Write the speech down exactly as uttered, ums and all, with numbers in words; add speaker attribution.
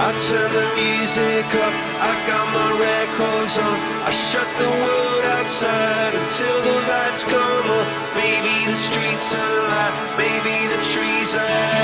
Speaker 1: I turn the music up, I got my records on. I shut the world outside until the lights come on. Maybe the streets are alive, maybe the trees are